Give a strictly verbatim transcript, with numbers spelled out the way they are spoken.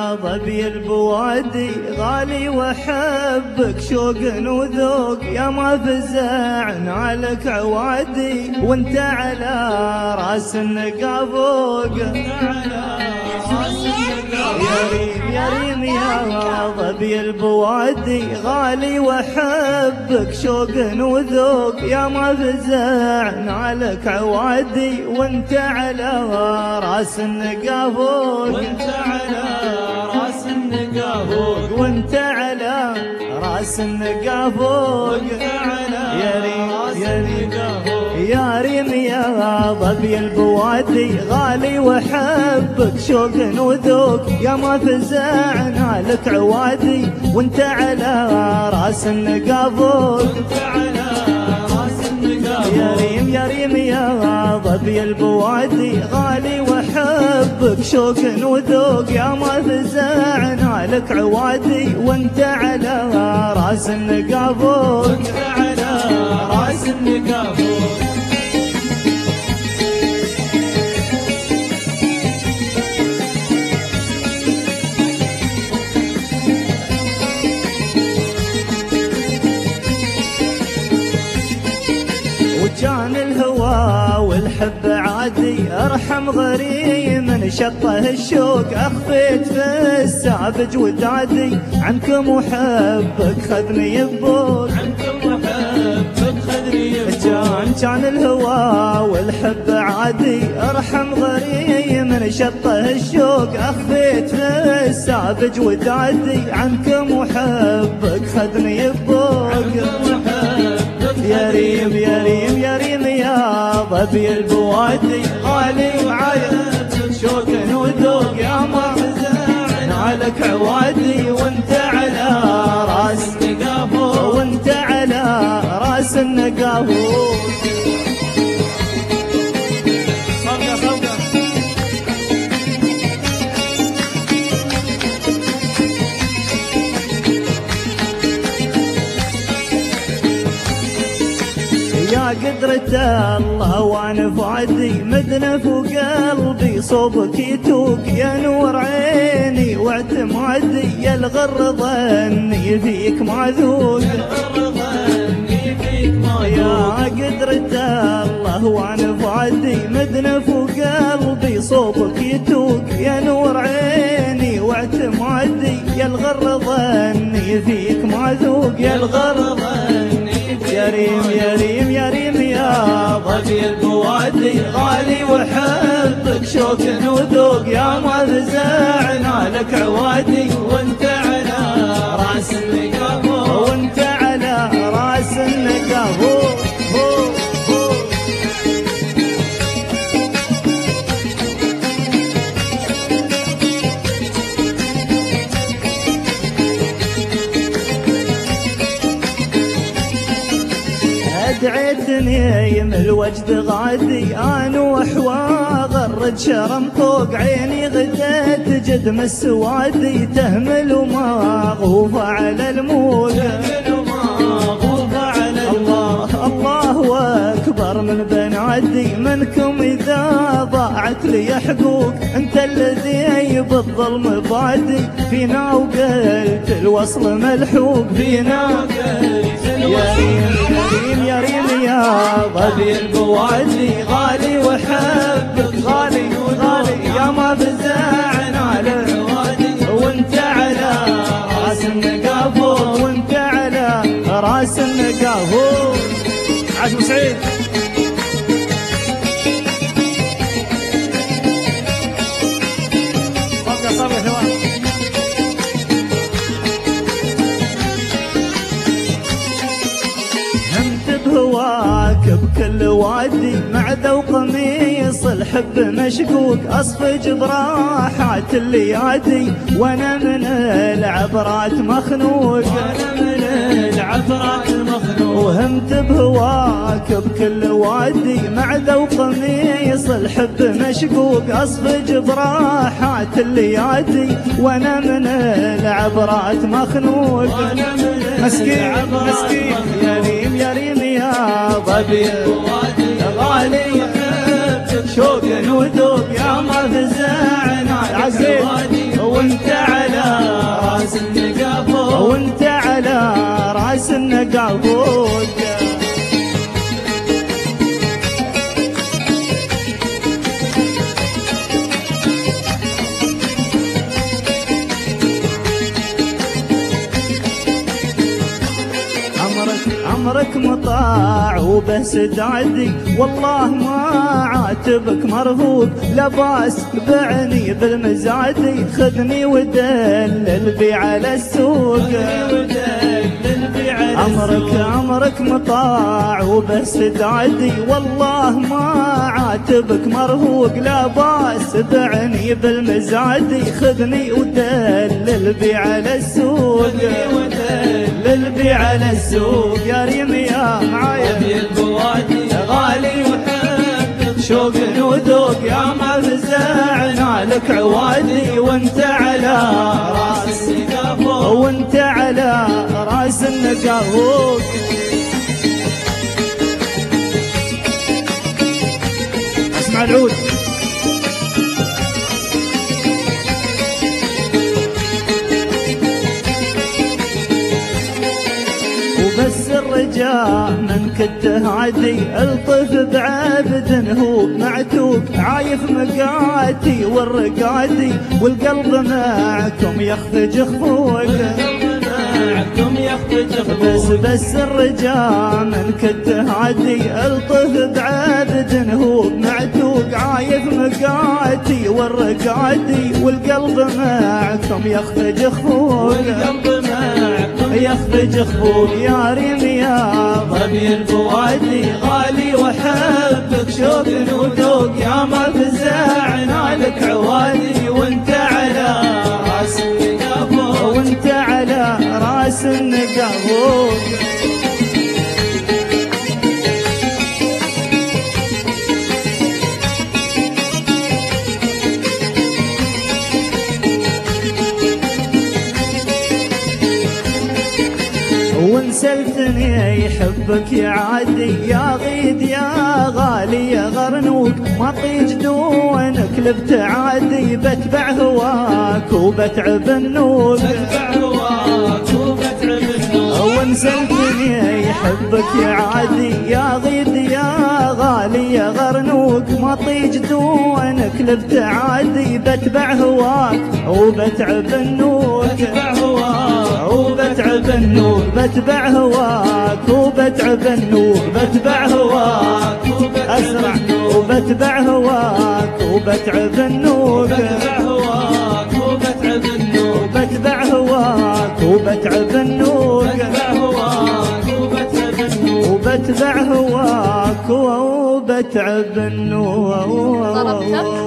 يا ظبي البوادي غالي واحبك شوق وذوق، يا ما فزعنا لك عوادي وانت على راس النقا فوق. يا ريم يا ريم يا ظبي البوادي غالي واحبك شوق وذوق، يا ما فزعنا لك عوادي وانت على راس النقا فوق. وانت على راس النقا فوق، وانت على راس النقا فوق. وانت على يا ريم راس يا ريم النقا فوق. يا ريم يا ظبي البوادي غالي واحبك شوق وذوق، يا ما فزعنا لك عوادي وانت على راس النقا فوق. وانت على راس النقا فوق. يا ريم يا ريم يا ظبي البوادي غالي واحبك شوق وذوق، يا ما فزعنا لك عوادي وانت على راس النقا فوق. وانت على راس النقا فوق. وكان الهوى والحب عادي ارحم غريم من شطه الشوق، اخفيت في السابج ودادي عنكم وحبك خذني ببوق. عنكم وحبك خذني ببوق. كان كان الهوى والحب عادي ارحم غريم من شطه الشوق، اخفيت في السابج ودادي عنكم وحبك خذني ببوق. يا ريم يا ريم يا ريم يا ظبي البوادي غالي وعايد شوق وذوق، يا ما فزعنا لك عوادي وانت على راس النقا فوق. وانت على راس النقا فوق. صبقة صبقة. يا قدرة الله وانا فادي مدنف وقلبي صوبك يتوق، يا نور عيني واعتمادي يا الغر ظني فيك ما ذوق. يا قدرة الله وانا فادي مدنف وقلبي صوبك يتوق، يا نور عيني واعتمادي يا الغر ظني فيك ما ذوق. يا الغر ظني يا ريم يا ريم يا ريم يا ظبي البوادي غالي وحبك شوق وذوق، يا ما فزعنا لك عوادي وانت على راس النقا فوق. وانت على راس النقا فوق فوق فوق. دعيتني من الوجد غادي انا وحوا غرد شرم فوق، عيني غدت جد من السوادي تهمل وما غوفة على الموج. الله الله اكبر من بنادي منكم اذا ضاعت لي حقوق، انت الذي بالظلم بادي فينا وقلت الوصل ملحوق. فينا وقلت الوصل يا ريم يا ظبي البوادي غالي وحبك غالي غالي، يا ما فزعنا للعوادي وانت على راس النقا فوق. وانت على راس النقا فوق. عاش سعيد. صبقة صبقة ثواني. بهواك بكل وادي مع ذوق قميص الحب مشكوك، اصفج براحات الليادي وانا من العبرات مخنوق. وانا من العبرات مخنوق. وهمت بهواك بكل وادي مع ذوق قميص الحب مشكوك، اصفج براحات الليادي وانا من العبرات مخنوق. وانا من مسكين مسكين يا ريم يا ريم يا ظبي البوادي غالي وحبك شوق وذوق، يا ما فزعنا العزيز وانت أمرك مطاع وبس تعدي، والله ما عاتبك مرفوق، لا باس بعني بالمزعدي، خذني ودلل بي على السوق. أمرك أمرك مطاع وبس تعدي، والله ما عاتبك مرهوق، لا باس بعني بالمزعدي، خذني ودلل بي على السوق. دلل بي على السوق يا ريم يا معايا البوادي غالي وحبك شوق وذوق، يا ما فزعنا لك عوادي، وانت على راس النقافوق وانت على راس النقافوق. اسمع العود. وبس الرجاء من كنت هادي، الطف بعبد هو معتوق، عايف مقاتي والرقادي، والقلب معكم يخفج خفوق. بس بس الرجاء من كنت هادي، الطف بعبد هو معتوق، عايف مقاتي والرقادي، والقلب معكم يخفج خفوق. يخفج خفوق يا ريم يا ظبي الفوادي، غالي وحبك شوق وذوق، يا ما فزعنا لك عوادي، وانت على راس النقافوق وانت على راس النقافوق. وانسلتني يحبك يا عادي، يا غيد يا غالي يا غرنوق، ما طيج دونك لابتعادي، بتبع هواك وبتعب النوق. بتبع هواك وبتعب النوق. وانسلتني يحبك يا عادي، يا غيد يا غالي يا غرنوق، ما طيج دونك لابتعادي، بتبع هواك وبتعب النوق. بتبع هواك وبتعب النور، بتبع هواك وبتعب النور، بتبع هواك أسرع، وبتبع هواك وبتعب النور، بتبع هواك وبتعب النوق. بتبع هواك وبتعب النور، بتبع هواك وبتعب النوق. وبتبع هواك وبتعب النور.